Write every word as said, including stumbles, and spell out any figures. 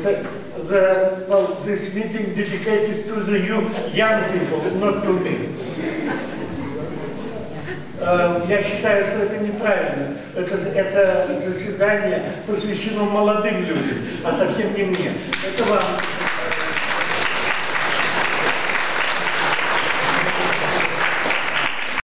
the, well, this meeting dedicated to the you, young people, not to me. Э, Я считаю, что это неправильно. Это, это заседание посвящено молодым людям, а совсем не мне. Это вам.